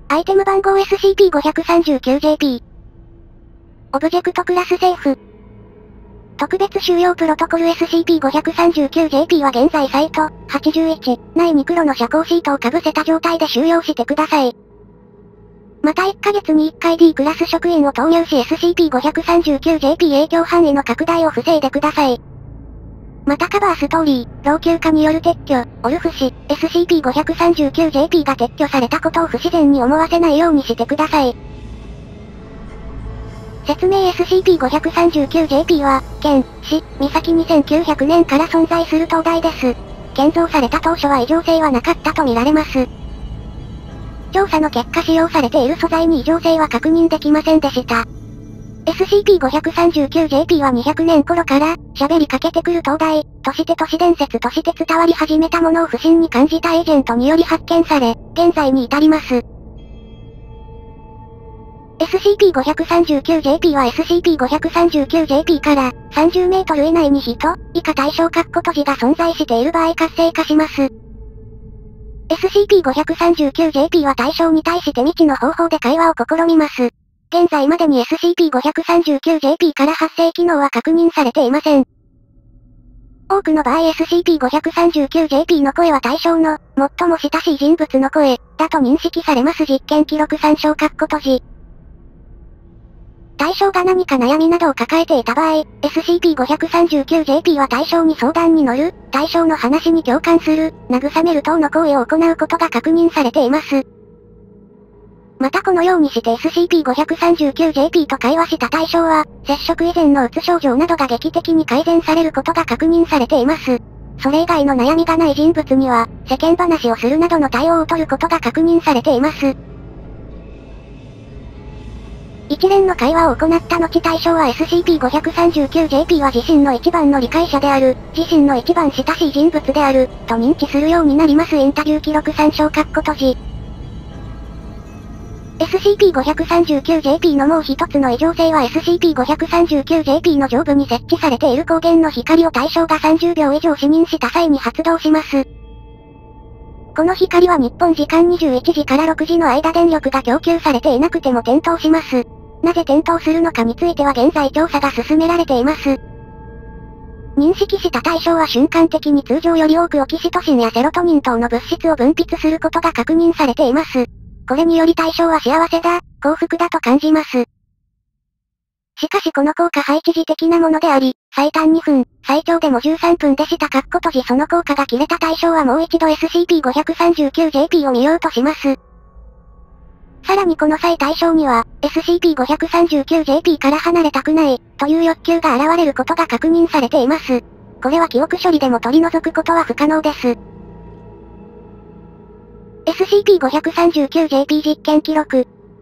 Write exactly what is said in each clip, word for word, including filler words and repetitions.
アイテム番号 エスシーピーごさんきゅうジェーピー。オブジェクトクラスセーフ。特別収容プロトコル エスシーピーごさんきゅうジェーピー は現在サイトはちじゅういち内に黒の遮光シートをかぶせた状態で収容してください。またいっかげつにいっかい D クラス職員を投入し エスシーピーごさんきゅうジェーピー 影響範囲の拡大を防いでください。またカバーストーリー、老朽化による撤去、オルフ氏、エスシーピーごさんきゅうジェーピー が撤去されたことを不自然に思わせないようにしてください。説明 エスシーピーごさんきゅうジェーピー は、県、市、岬にせんきゅうひゃくねんから存在する灯台です。建造された当初は異常性はなかったとみられます。調査の結果使用されている素材に異常性は確認できませんでした。エスシーピーごさんきゅうジェーピー はにひゃくねん頃から、喋りかけてくる灯台、として都市伝説として伝わり始めたものを不審に感じたエージェントにより発見され、現在に至ります。エスシーピーごさんきゅうジェーピー は エスシーピーごさんきゅうジェーピー からさんじゅうメートル以内に人、以下対象括弧閉じが存在している場合活性化します。エスシーピーごさんきゅうジェーピー は対象に対して未知の方法で会話を試みます。現在までに エスシーピーごさんきゅうジェーピー から発生機能は確認されていません。多くの場合 エスシーピーごさんきゅうジェーピー の声は対象の、最も親しい人物の声、だと認識されます実験記録参照括弧閉じ。対象が何か悩みなどを抱えていた場合、エスシーピーごさんきゅうジェーピー は対象に相談に乗る、対象の話に共感する、慰める等の行為を行うことが確認されています。またこのようにして エスシーピーごさんきゅうジェーピー と会話した対象は、接触以前のうつ症状などが劇的に改善されることが確認されています。それ以外の悩みがない人物には、世間話をするなどの対応を取ることが確認されています。一連の会話を行った後対象は エスシーピーごさんきゅうジェーピー は自身の一番の理解者である、自身の一番親しい人物である、と認知するようになりますインタビュー記録参照括弧閉じ。エスシーピーごさんきゅうジェーピー のもう一つの異常性は エスシーピーごさんきゅうジェーピー の上部に設置されている光源の光を対象がさんじゅうびょう以上視認した際に発動します。この光は日本時間にじゅういちじからろくじの間電力が供給されていなくても点灯します。なぜ点灯するのかについては現在調査が進められています。認識した対象は瞬間的に通常より多くオキシトシンやセロトニン等の物質を分泌することが確認されています。これにより対象は幸せだ、幸福だと感じます。しかしこの効果は一時的なものであり、最短にふん、最長でもじゅうさんぷんでした括弧閉じその効果が切れた対象はもう一度 エスシーピーごさんきゅうジェーピー を見ようとします。さらにこの際対象には、エスシーピーごさんきゅうジェーピー から離れたくない、という欲求が現れることが確認されています。これは記憶処理でも取り除くことは不可能です。エスシーピーごさんきゅうジェーピー 実験記録。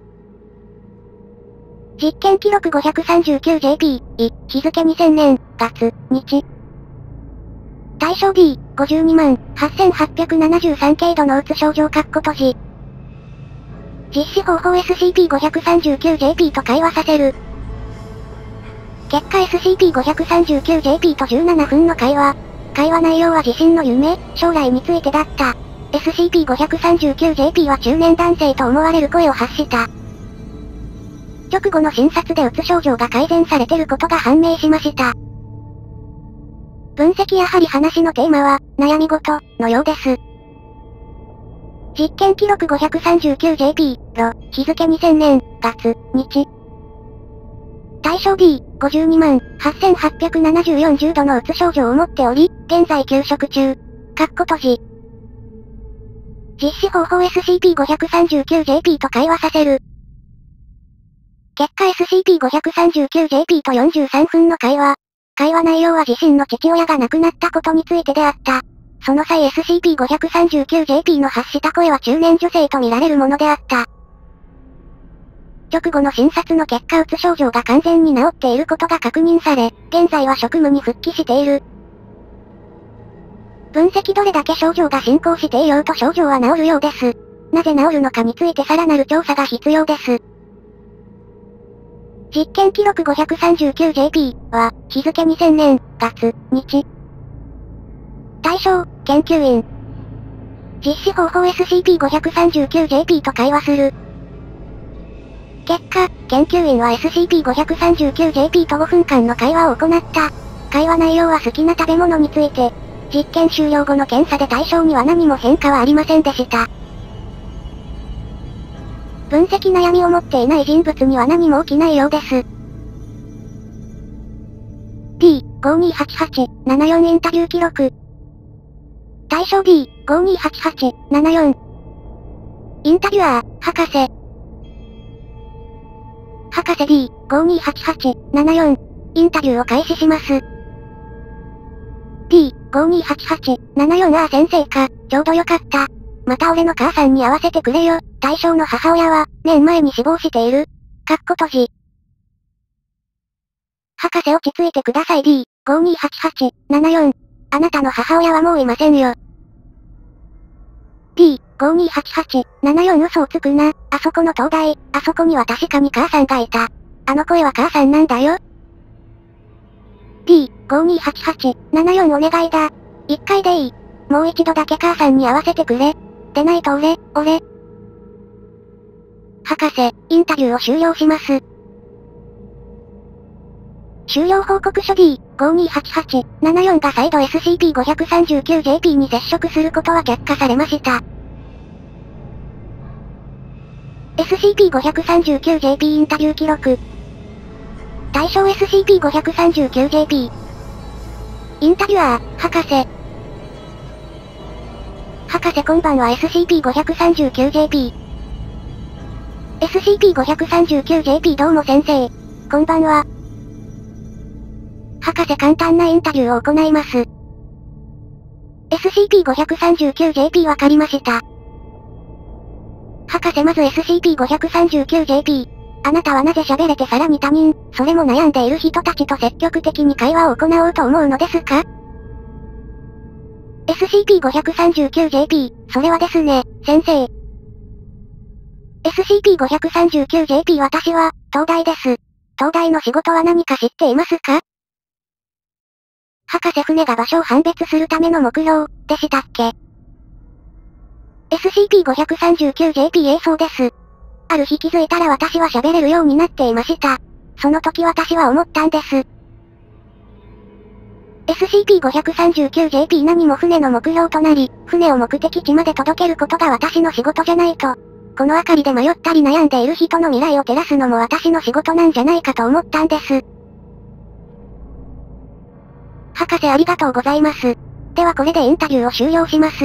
実験記録ごさんきゅうジェーピー、い、日付にせんねん、月、日。対象 D、ごじゅうにまん、はっせんはっぴゃくななじゅうさん軽度のうつ症状括弧閉じ。実施方法 エスシーピーごさんきゅうジェーピー と会話させる。結果 エスシーピーごさんきゅうジェーピー とじゅうななふんの会話。会話内容は自身の夢、将来についてだった。エスシーピーごさんきゅうジェーピー は中年男性と思われる声を発した。直後の診察でうつ症状が改善されてることが判明しました。分析やはり話のテーマは、悩み事、のようです。実験記録ごさんきゅうジェーピー、ろ、日付にせんねん、月、日。対象 B、ごじゅうにまん、はっせんはっぴゃくななじゅうよん重度のうつ症状を持っており、現在休職中。括弧閉じ。実施方法 エスシーピーごさんきゅうジェーピー と会話させる。結果 エスシーピーごさんきゅうジェーピー とよんじゅうさんふんの会話。会話内容は自身の父親が亡くなったことについてであった。その際 エスシーピーごさんきゅうジェーピー の発した声は中年女性と見られるものであった。直後の診察の結果うつ症状が完全に治っていることが確認され、現在は職務に復帰している。分析どれだけ症状が進行していようと症状は治るようです。なぜ治るのかについてさらなる調査が必要です。実験記録ごさんきゅうジェーピーは、日付にせんねん、月、日。対象、研究員。実施方法 エスシーピーごさんきゅうジェーピー と会話する。 結果、研究員は エスシーピーごさんきゅうジェーピー とごふんかんの会話を行った。会話内容は好きな食べ物について。実験終了後の検査で対象には何も変化はありませんでした。分析悩みを持っていない人物には何も起きないようです。ディーごにーはちはちななよん インタビュー記録。対象 ディーごにーはちはちななよん。インタビュアー、博士。博士 ディーごにーはちはちななよん。インタビューを開始します。ディーごにーはちはちななよん ああ先生か、ちょうどよかった。また俺の母さんに会わせてくれよ。対象の母親は、年前に死亡している。かっこ閉じ。博士落ち着いてください ディーごにーはちはちななよん。あなたの母親はもういませんよ。ディーごにーはちはちななよん 嘘をつくな。あそこの灯台、あそこには確かに母さんがいた。あの声は母さんなんだよ。ディーごにーはちはちななよん お願いだ。一回でいい。もう一度だけ母さんに会わせてくれ。でないと俺、俺。博士、インタビューを終了します。終了報告書 ディーごにーはちはちななよん が再度 エスシーピーごさんきゅうジェーピー に接触することは却下されました。エスシーピーごさんきゅうジェーピー インタビュー記録。対象 エスシーピーごさんきゅうジェーピー。インタビュアー、博士。博士こんばんは エスシーピーごさんきゅうジェーピー。エスシーピーごさんきゅうジェーピー どうも先生。こんばんは。博士簡単なインタビューを行います。エスシーピーごさんきゅうジェーピー わかりました。博士まず エスシーピーごさんきゅうジェーピー。あなたはなぜ喋れてさらに他人、それも悩んでいる人たちと積極的に会話を行おうと思うのですか？ エスシーピーごさんきゅうジェーピー、それはですね、先生。エスシーピーごさんきゅうジェーピー 私は、東大です。東大の仕事は何か知っていますか？博士船が場所を判別するための目標、でしたっけ？ エスシーピーごさんきゅうジェーピー ええそうです。ある日気づいたら私は喋れるようになっていました。その時私は思ったんです。エスシーピーごさんきゅうジェーピー 何も船の目標となり、船を目的地まで届けることが私の仕事じゃないと。この明かりで迷ったり悩んでいる人の未来を照らすのも私の仕事なんじゃないかと思ったんです。博士ありがとうございます。ではこれでインタビューを終了します。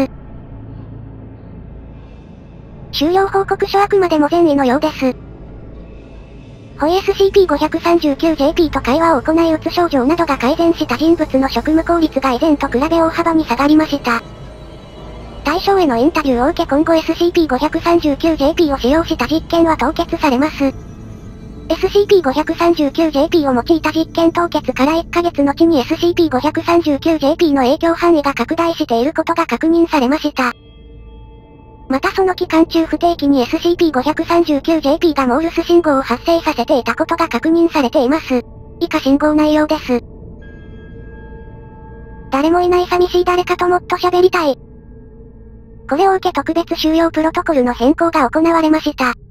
終了報告書あくまでも善意のようです。ホイ エスシーピーごさんきゅうジェーピー と会話を行い、うつ症状などが改善した人物の職務効率が以前と比べ大幅に下がりました。対象へのインタビューを受け今後 エスシーピーごさんきゅうジェーピー を使用した実験は凍結されます。エスシーピーごさんきゅうジェーピー を用いた実験凍結からいっかげつ後に エスシーピーごさんきゅうジェーピー の影響範囲が拡大していることが確認されました。またその期間中不定期に エスシーピーごさんきゅうジェーピー がモールス信号を発生させていたことが確認されています。以下信号内容です。誰もいない寂しい誰かともっと喋りたい。これを受け特別収容プロトコルの変更が行われました。